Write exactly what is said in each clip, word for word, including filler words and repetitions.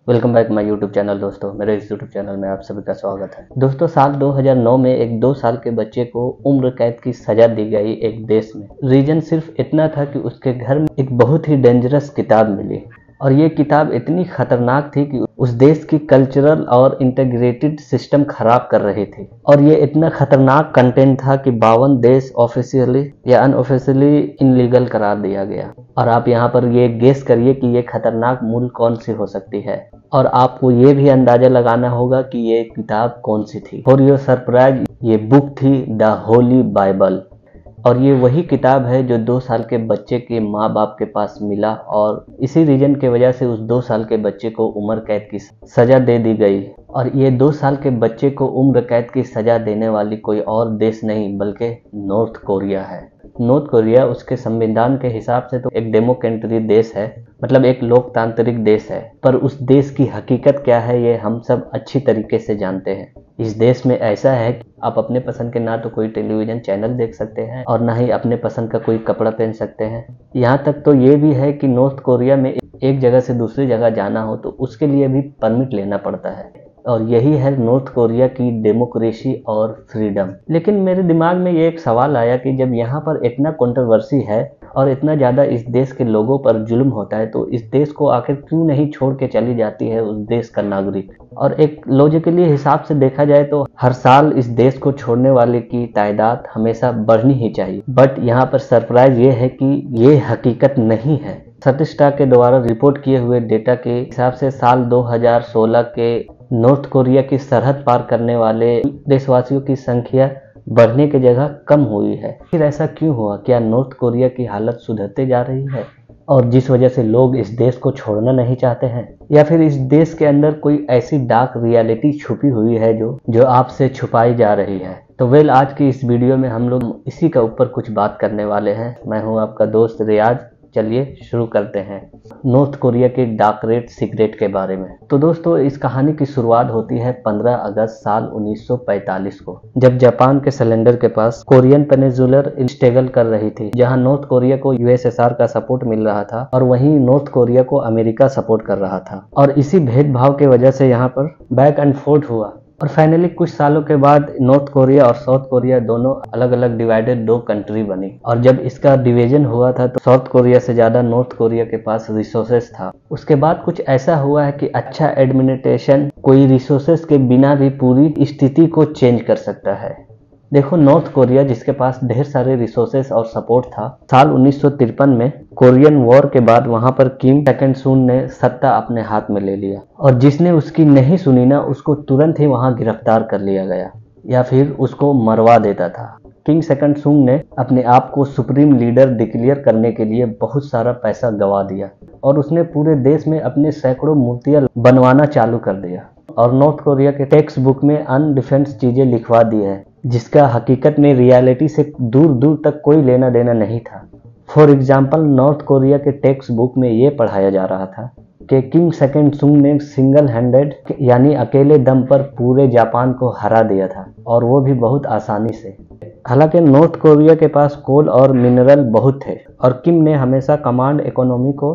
Welcome back my YouTube channel. दोस्तों मेरे इस यूट्यूब चैनल में आप सभी का स्वागत है। दोस्तों साल दो हज़ार नौ में एक दो साल के बच्चे को उम्र कैद की सजा दी गई एक देश में। रीजन सिर्फ इतना था कि उसके घर में एक बहुत ही डेंजरस किताब मिली और ये किताब इतनी खतरनाक थी कि उस देश की कल्चरल और इंटीग्रेटेड सिस्टम खराब कर रही थी। और ये इतना खतरनाक कंटेंट था कि बावन देश ऑफिशियली या अनऑफिशियली इनलीगल करार दिया गया। और आप यहाँ पर ये गेस करिए कि ये खतरनाक मूल कौन सी हो सकती है और आपको ये भी अंदाजा लगाना होगा कि ये किताब कौन सी थी। फॉर योर सरप्राइज, ये बुक थी द होली बाइबल। और ये वही किताब है जो दो साल के बच्चे के माँ बाप के पास मिला और इसी रीजन के वजह से उस दो साल के बच्चे को उम्र कैद की सजा दे दी गई। और ये दो साल के बच्चे को उम्र कैद की सजा देने वाली कोई और देश नहीं बल्कि नॉर्थ कोरिया है। नॉर्थ कोरिया उसके संविधान के हिसाब से तो एक डेमोक्रेटिक देश है, मतलब एक लोकतांत्रिक देश है, पर उस देश की हकीकत क्या है ये हम सब अच्छी तरीके से जानते हैं। इस देश में ऐसा है कि आप अपने पसंद के ना तो कोई टेलीविजन चैनल देख सकते हैं और ना ही अपने पसंद का कोई कपड़ा पहन सकते हैं। यहाँ तक तो ये भी है कि नॉर्थ कोरिया में एक जगह से दूसरी जगह जाना हो तो उसके लिए भी परमिट लेना पड़ता है। और यही है नॉर्थ कोरिया की डेमोक्रेसी और फ्रीडम। लेकिन मेरे दिमाग में ये एक सवाल आया कि जब यहाँ पर इतना कंट्रोवर्सी है और इतना ज़्यादा इस देश के लोगों पर जुल्म होता है तो इस देश को आखिर क्यों नहीं छोड़ के चली जाती है उस देश का नागरिक। और एक लॉजिकली हिसाब से देखा जाए तो हर साल इस देश को छोड़ने वाले की तादाद हमेशा बढ़नी ही चाहिए। बट यहाँ पर सरप्राइज ये है कि ये हकीकत नहीं है। सटिस्टा के द्वारा रिपोर्ट किए हुए डेटा के हिसाब से साल दो हज़ार सोलह के नॉर्थ कोरिया की सरहद पार करने वाले देशवासियों की संख्या बढ़ने की जगह कम हुई है। फिर ऐसा क्यों हुआ? क्या नॉर्थ कोरिया की हालत सुधरते जा रही है और जिस वजह से लोग इस देश को छोड़ना नहीं चाहते हैं, या फिर इस देश के अंदर कोई ऐसी डार्क रियलिटी छुपी हुई है जो जो आपसे छुपाई जा रही है? तो वेल आज की इस वीडियो में हम लोग इसी का ऊपर कुछ बात करने वाले हैं। मैं हूं आपका दोस्त रियाज। चलिए शुरू करते हैं नॉर्थ कोरिया के डार्क रेट सीक्रेट के बारे में। तो दोस्तों इस कहानी की शुरुआत होती है पंद्रह अगस्त साल उन्नीस सौ पैंतालीस को, जब जापान के सिलेंडर के पास कोरियन पेनिनसुलर स्ट्रगल कर रही थी, जहां नॉर्थ कोरिया को यूएसएसआर का सपोर्ट मिल रहा था और वहीं नॉर्थ कोरिया को अमेरिका सपोर्ट कर रहा था। और इसी भेदभाव की वजह से यहाँ पर बैक एंड फोर्थ हुआ और फाइनली कुछ सालों के बाद नॉर्थ कोरिया और साउथ कोरिया दोनों अलग अलग डिवाइडेड दो कंट्री बनी। और जब इसका डिवीजन हुआ था तो साउथ कोरिया से ज्यादा नॉर्थ कोरिया के पास रिसोर्सेस था। उसके बाद कुछ ऐसा हुआ है कि अच्छा एडमिनिस्ट्रेशन कोई रिसोर्सेस के बिना भी पूरी स्थिति को चेंज कर सकता है। देखो नॉर्थ कोरिया जिसके पास ढेर सारे रिसोर्सेस और सपोर्ट था, साल उन्नीस सौ तिरपन में कोरियन वॉर के बाद वहां पर किम सेकंड सून ने सत्ता अपने हाथ में ले लिया और जिसने उसकी नहीं सुनी ना उसको तुरंत ही वहां गिरफ्तार कर लिया गया या फिर उसको मरवा देता था। किंग सेकंड सून ने अपने आप को सुप्रीम लीडर डिक्लेयर करने के लिए बहुत सारा पैसा गवा दिया और उसने पूरे देश में अपने सैकड़ों मूर्तियां बनवाना चालू कर दिया और नॉर्थ कोरिया के टेक्स्ट बुक में अनडिफेंस चीजें लिखवा दी है जिसका हकीकत में रियलिटी से दूर दूर तक कोई लेना देना नहीं था। फॉर एग्जाम्पल नॉर्थ कोरिया के टेक्स्ट बुक में ये पढ़ाया जा रहा था कि किंग सेकंड सून ने सिंगल हैंडेड यानी अकेले दम पर पूरे जापान को हरा दिया था और वो भी बहुत आसानी से। हालांकि नॉर्थ कोरिया के पास कोल और मिनरल बहुत थे और किम ने हमेशा कमांड इकोनॉमी को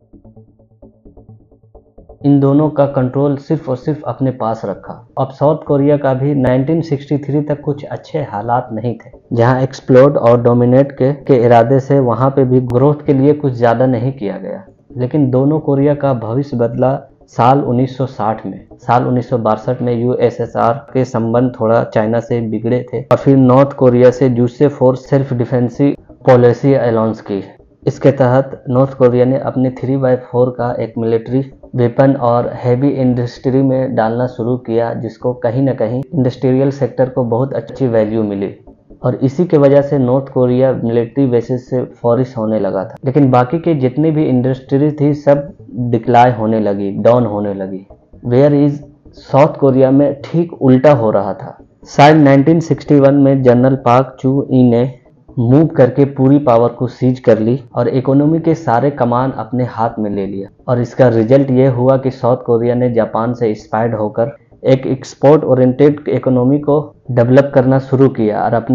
इन दोनों का कंट्रोल सिर्फ और सिर्फ अपने पास रखा। अब साउथ कोरिया का भी उन्नीस सौ तिरसठ तक कुछ अच्छे हालात नहीं थे, जहां एक्सप्लोड और डोमिनेट के, के इरादे से वहां पे भी ग्रोथ के लिए कुछ ज्यादा नहीं किया गया। लेकिन दोनों कोरिया का भविष्य बदला साल उन्नीस सौ साठ में। साल उन्नीस सौ बासठ में यूएसएसआर के संबंध थोड़ा चाइना से बिगड़े थे और फिर नॉर्थ कोरिया से Juche force self defensive policy अलाउंस की। इसके तहत नॉर्थ कोरिया ने अपने थ्री बाई फोर का एक मिलिट्री वेपन और हैवी इंडस्ट्री में डालना शुरू किया, जिसको कहीं ना कहीं इंडस्ट्रियल सेक्टर को बहुत अच्छी वैल्यू मिली और इसी के वजह से नॉर्थ कोरिया मिलिट्री बेसिस से फ्लोरिश होने लगा था। लेकिन बाकी के जितनी भी इंडस्ट्री थी सब डिक्लाइन होने लगी, डाउन होने लगी। वेयर इज साउथ कोरिया में ठीक उल्टा हो रहा था। शायद उन्नीस सौ इकसठ में जनरल पार्क चू ई ने मूव करके पूरी पावर को सीज कर ली और इकोनॉमी के सारे कमान अपने हाथ में ले लिया और इसका रिजल्ट ये हुआ कि साउथ कोरिया ने जापान से इंस्पायर्ड होकर एक एक्सपोर्ट ओरिएंटेड इकोनॉमी को डेवलप करना शुरू किया और अपने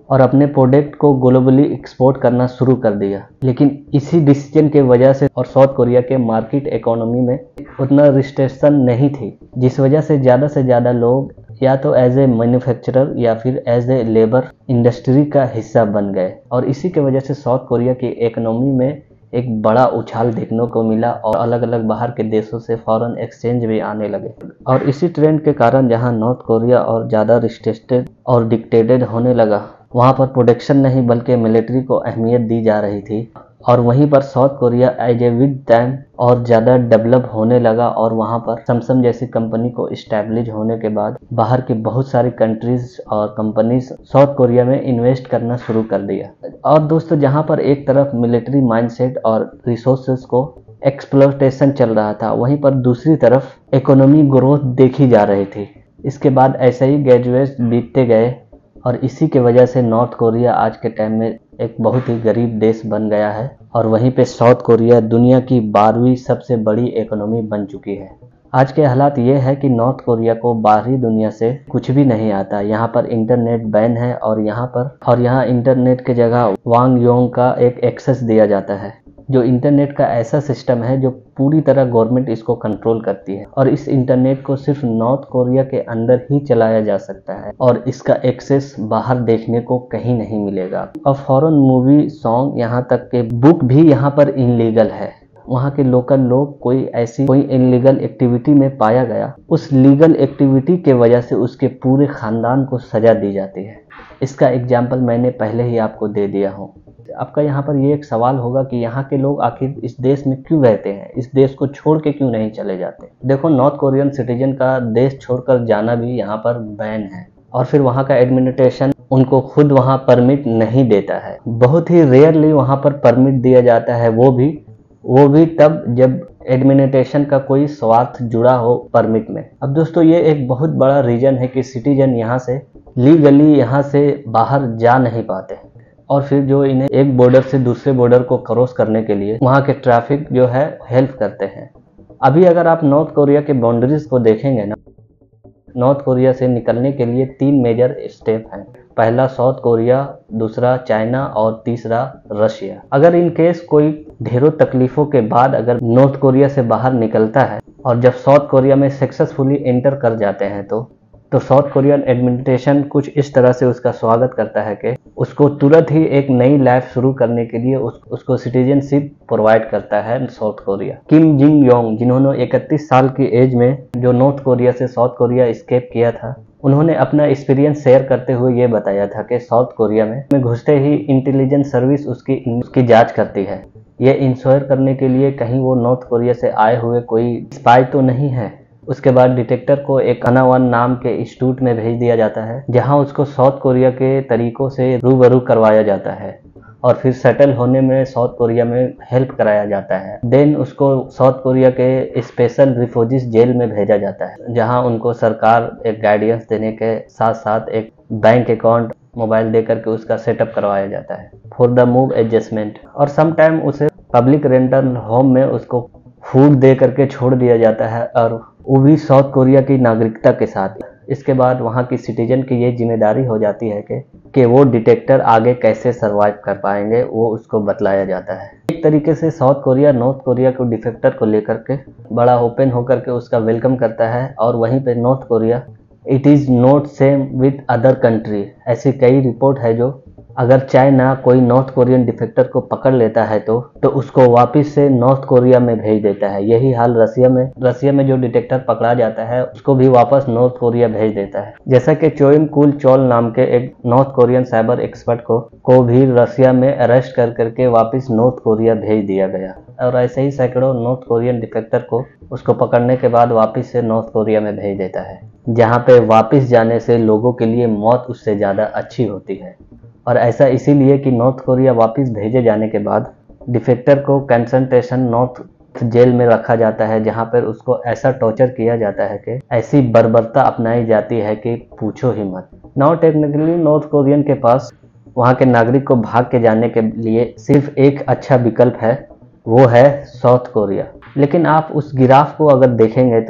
और अपने प्रोडक्ट को ग्लोबली एक्सपोर्ट करना शुरू कर दिया। लेकिन इसी डिसीजन के वजह से और साउथ कोरिया के मार्केट इकोनॉमी में उतना रिस्ट्रिक्शन नहीं थी, जिस वजह से ज़्यादा से ज़्यादा लोग या तो एज ए मैन्युफैक्चरर या फिर एज ए लेबर इंडस्ट्री का हिस्सा बन गए। और इसी के वजह से साउथ कोरिया की इकोनॉमी में एक बड़ा उछाल देखने को मिला और अलग अलग बाहर के देशों से फॉरेन एक्सचेंज भी आने लगे। और इसी ट्रेंड के कारण जहां नॉर्थ कोरिया और ज़्यादा रिस्ट्रिक्टेड और डिक्टेटेड होने लगा, वहां पर प्रोडक्शन नहीं बल्कि मिलिट्री को अहमियत दी जा रही थी। और वहीं पर South Korea as a with time और ज़्यादा डेवलप होने लगा और वहां पर सैमसंग जैसी कंपनी को इस्टेब्लिश होने के बाद बाहर की बहुत सारी कंट्रीज और कंपनीज साउथ कोरिया में इन्वेस्ट करना शुरू कर दिया। और दोस्तों, जहां पर एक तरफ मिलिट्री माइंडसेट और रिसोर्सेज को एक्सप्लोटेशन चल रहा था, वहीं पर दूसरी तरफ इकोनॉमी ग्रोथ देखी जा रही थी। इसके बाद ऐसे ही ग्रेजुएट बीतते गए और इसी के वजह से नॉर्थ कोरिया आज के टाइम में एक बहुत ही गरीब देश बन गया है। और वहीं पे साउथ कोरिया दुनिया की बारहवीं सबसे बड़ी इकोनॉमी बन चुकी है। आज के हालात ये है कि नॉर्थ कोरिया को बाहरी दुनिया से कुछ भी नहीं आता। यहाँ पर इंटरनेट बैन है और यहाँ पर और यहाँ इंटरनेट के जगह वांग योंग का एक एक्सेस दिया जाता है, जो इंटरनेट का ऐसा सिस्टम है जो पूरी तरह गवर्नमेंट इसको कंट्रोल करती है। और इस इंटरनेट को सिर्फ नॉर्थ कोरिया के अंदर ही चलाया जा सकता है और इसका एक्सेस बाहर देखने को कहीं नहीं मिलेगा। और फॉरेन मूवी, सॉन्ग, यहाँ तक के बुक भी यहाँ पर इनलीगल है। वहाँ के लोकल लोग कोई ऐसी कोई इनलीगल एक्टिविटी में पाया गया, उस लीगल एक्टिविटी के वजह से उसके पूरे खानदान को सजा दी जाती है। इसका एग्जाम्पल मैंने पहले ही आपको दे दिया हूँ। आपका यहाँ पर ये एक सवाल होगा कि यहाँ के लोग आखिर इस देश में क्यों रहते हैं, इस देश को छोड़ के क्यों नहीं चले जाते। देखो, नॉर्थ कोरियन सिटीजन का देश छोड़कर जाना भी यहाँ पर बैन है और फिर वहाँ का एडमिनिस्ट्रेशन उनको खुद वहाँ परमिट नहीं देता है। बहुत ही रेयरली वहाँ पर परमिट दिया जाता है, वो भी वो भी तब जब एडमिनिस्ट्रेशन का कोई स्वार्थ जुड़ा हो परमिट में। अब दोस्तों, ये एक बहुत बड़ा रीजन है कि सिटीजन यहाँ से लीगली यहाँ से बाहर जा नहीं पाते और फिर जो इन्हें एक बॉर्डर से दूसरे बॉर्डर को क्रॉस करने के लिए वहाँ के ट्रैफिक जो है हेल्प करते हैं। अभी अगर आप नॉर्थ कोरिया के बाउंड्रीज को देखेंगे ना, नॉर्थ कोरिया से निकलने के लिए तीन मेजर स्टेप हैं। पहला साउथ कोरिया, दूसरा चाइना और तीसरा रशिया। अगर इन केस कोई ढेरों तकलीफों के बाद अगर नॉर्थ कोरिया से बाहर निकलता है और जब साउथ कोरिया में सक्सेसफुली एंटर कर जाते हैं तो तो साउथ कोरियन एडमिनिस्ट्रेशन कुछ इस तरह से उसका स्वागत करता है कि उसको तुरंत ही एक नई लाइफ शुरू करने के लिए उस, उसको सिटीजनशिप प्रोवाइड करता है South Korea. Kim Jing Yong, जिन्होंने इकतीस साल की एज में जो नॉर्थ कोरिया से साउथ कोरिया एस्केप किया था, उन्होंने अपना एक्सपीरियंस शेयर करते हुए ये बताया था कि साउथ कोरिया में, में घुसते ही इंटेलिजेंस सर्विस उसकी उसकी जांच करती है, ये इंश्योर करने के लिए कहीं वो नॉर्थ कोरिया से आए हुए कोई स्पाई तो नहीं है। उसके बाद डिटेक्टर को एक अनावन नाम के इंस्टीट्यूट में भेज दिया जाता है, जहां उसको साउथ कोरिया के तरीकों से रूबरू करवाया जाता है और फिर सेटल होने में साउथ कोरिया में हेल्प कराया जाता है। देन उसको साउथ कोरिया के स्पेशल रिफ्यूजीज जेल में भेजा जाता है, जहां उनको सरकार एक गाइडेंस देने के साथ साथ एक बैंक अकाउंट, मोबाइल दे करके उसका सेटअप करवाया जाता है फॉर द मूव एडजस्टमेंट। और सम टाइम उसे पब्लिक रेंटल होम में उसको फूड दे करके छोड़ दिया जाता है और वो भी साउथ कोरिया की नागरिकता के साथ। इसके बाद वहाँ की सिटीजन की ये जिम्मेदारी हो जाती है कि कि वो डिटेक्टर आगे कैसे सरवाइव कर पाएंगे, वो उसको बतलाया जाता है। एक तरीके से साउथ कोरिया नॉर्थ कोरिया को डिफेक्टर को लेकर के बड़ा ओपन होकर के उसका वेलकम करता है। और वहीं पे North Korea it is not same with other country. ऐसी कई रिपोर्ट है जो अगर चाइना कोई नॉर्थ कोरियन डिफेक्टर को पकड़ लेता है तो तो उसको वापस से नॉर्थ कोरिया में भेज देता है। यही हाल रसिया में रसिया में जो डिटेक्टर पकड़ा जाता है उसको भी वापस नॉर्थ कोरिया भेज देता है। जैसा कि चोइम कुल चोल नाम के एक नॉर्थ कोरियन साइबर एक्सपर्ट को को भी रसिया में अरेस्ट कर करके वापस नॉर्थ कोरिया भेज दिया गया। और ऐसे ही सैकड़ों नॉर्थ कोरियन डिफेक्टर को उसको पकड़ने के बाद वापस से नॉर्थ कोरिया में भेज देता है, जहाँ पे वापस जाने से लोगों के लिए मौत उससे ज़्यादा अच्छी होती है। और ऐसा इसीलिए कि नॉर्थ कोरिया वापस भेजे जाने के बाद डिफेक्टर को कंसंट्रेशन नॉर्थ जेल में रखा जाता है, जहां पर उसको ऐसा टॉर्चर किया जाता है कि ऐसी बर्बरता अपनाई जाती है कि पूछो ही मत। नाउ टेक्निकली नॉर्थ कोरियन के पास वहां के नागरिक को भाग के जाने के लिए सिर्फ एक अच्छा विकल्प है, वो है साउथ कोरिया। लेकिन आप उस गिराफ को अगर देखेंगे तो एक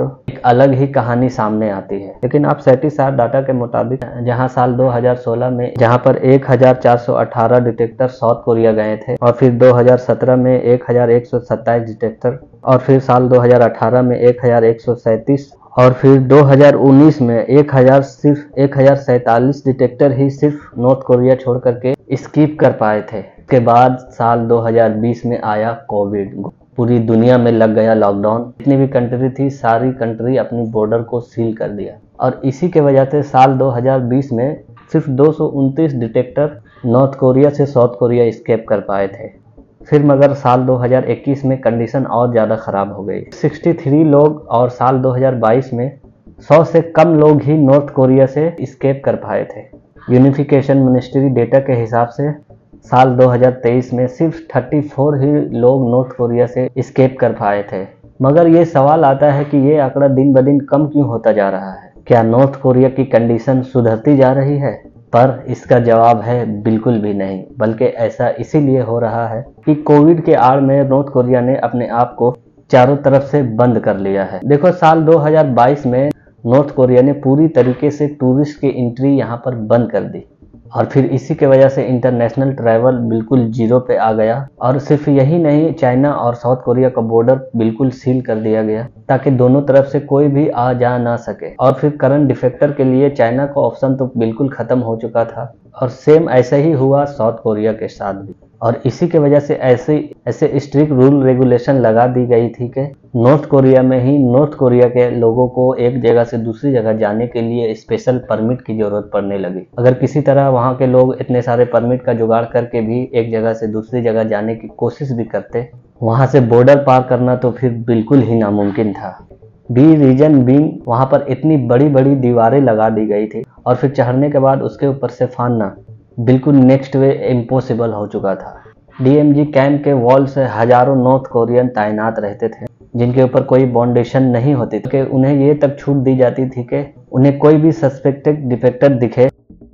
अलग ही कहानी सामने आती है। लेकिन आप सैटिसार डाटा के मुताबिक जहां साल दो हज़ार सोलह में जहां पर एक हज़ार चार सौ अठारह डिटेक्टर साउथ कोरिया गए थे, और फिर दो हज़ार सत्रह में एक हज़ार एक सौ सत्ताईस डिटेक्टर, और फिर साल दो हज़ार अठारह में एक हज़ार एक सौ सैंतीस, और फिर दो हज़ार उन्नीस में एक हज़ार सिर्फ एक हज़ार सैंतालीस डिटेक्टर ही सिर्फ नॉर्थ कोरिया छोड़ करके स्किप कर पाए थे। इसके बाद साल दो हज़ार बीस में आया कोविड, पूरी दुनिया में लग गया लॉकडाउन। जितनी भी कंट्री थी सारी कंट्री अपनी बॉर्डर को सील कर दिया, और इसी के वजह से साल दो हज़ार बीस में सिर्फ दो सौ उनतीस डिटेक्टर नॉर्थ कोरिया से साउथ कोरिया स्केप कर पाए थे। फिर मगर साल दो हज़ार इक्कीस में कंडीशन और ज़्यादा ख़राब हो गई, तिरसठ लोग, और साल दो हज़ार बाईस में सौ से कम लोग ही नॉर्थ कोरिया से स्केप कर पाए थे। यूनिफिकेशन मिनिस्ट्री डेटा के हिसाब से साल दो हज़ार तेईस में सिर्फ चौंतीस ही लोग नॉर्थ कोरिया से स्केप कर पाए थे। मगर ये सवाल आता है कि ये आंकड़ा दिन ब दिन कम क्यों होता जा रहा है? क्या नॉर्थ कोरिया की कंडीशन सुधरती जा रही है? पर इसका जवाब है बिल्कुल भी नहीं, बल्कि ऐसा इसीलिए हो रहा है कि कोविड के आड़ में नॉर्थ कोरिया ने अपने आप को चारों तरफ से बंद कर लिया है। देखो, साल दो हज़ार बाईस में नॉर्थ कोरिया ने पूरी तरीके से टूरिस्ट की एंट्री यहाँ पर बंद कर दी, और फिर इसी के वजह से इंटरनेशनल ट्रैवल बिल्कुल जीरो पे आ गया। और सिर्फ यही नहीं, चाइना और साउथ कोरिया का बॉर्डर बिल्कुल सील कर दिया गया ताकि दोनों तरफ से कोई भी आ जा ना सके। और फिर करंट डिफेक्टर के लिए चाइना का ऑप्शन तो बिल्कुल खत्म हो चुका था, और सेम ऐसा ही हुआ साउथ कोरिया के साथ भी। और इसी के वजह से ऐसे ऐसे स्ट्रिक्ट रूल रेगुलेशन लगा दी गई थी कि नॉर्थ कोरिया में ही नॉर्थ कोरिया के लोगों को एक जगह से दूसरी जगह जाने के लिए स्पेशल परमिट की जरूरत पड़ने लगी। अगर किसी तरह वहां के लोग इतने सारे परमिट का जुगाड़ करके भी एक जगह से दूसरी जगह जाने की कोशिश भी करते, वहां से बॉर्डर पार करना तो फिर बिल्कुल ही नामुमकिन था। बी रीजन बीइंग वहां पर इतनी बड़ी बड़ी दीवारें लगा दी गई थी, और फिर चढ़ने के बाद उसके ऊपर से फानना बिल्कुल नेक्स्ट वे इम्पॉसिबल हो चुका था। डीएमजी कैंप के वॉल से हजारों नॉर्थ कोरियन तैनात रहते थे, जिनके ऊपर कोई बाउंडेशन नहीं होती थी कि उन्हें ये तक छूट दी जाती थी कि उन्हें कोई भी सस्पेक्टेड डिफेक्टर दिखे,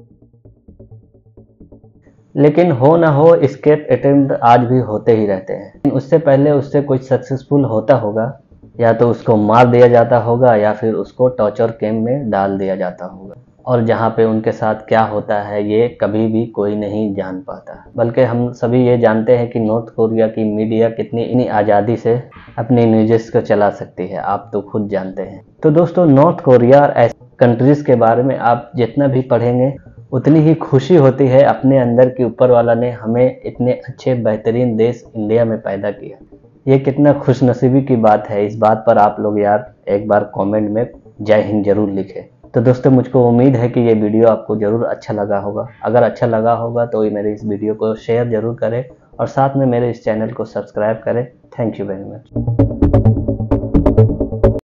लेकिन हो ना हो एस्केप अटेम्प्ट आज भी होते ही रहते हैं। उससे पहले उससे कोई सक्सेसफुल होता होगा, या तो उसको मार दिया जाता होगा या फिर उसको टॉर्चर कैंप में डाल दिया जाता होगा, और जहाँ पे उनके साथ क्या होता है ये कभी भी कोई नहीं जान पाता। बल्कि हम सभी ये जानते हैं कि नॉर्थ कोरिया की मीडिया कितनी इतनी आज़ादी से अपनी न्यूज़ को चला सकती है, आप तो खुद जानते हैं। तो दोस्तों, नॉर्थ कोरिया और ऐसे कंट्रीज़ के बारे में आप जितना भी पढ़ेंगे उतनी ही खुशी होती है अपने अंदर कि ऊपर वाला ने हमें इतने अच्छे बेहतरीन देश इंडिया में पैदा किया। ये कितना खुशनसीबी की बात है, इस बात पर आप लोग यार एक बार कमेंट में जय हिंद जरूर लिखें। तो दोस्तों, मुझको उम्मीद है कि ये वीडियो आपको ज़रूर अच्छा लगा होगा। अगर अच्छा लगा होगा तो मेरे इस वीडियो को शेयर ज़रूर करें, और साथ में मेरे इस चैनल को सब्सक्राइब करें। Thank you very much.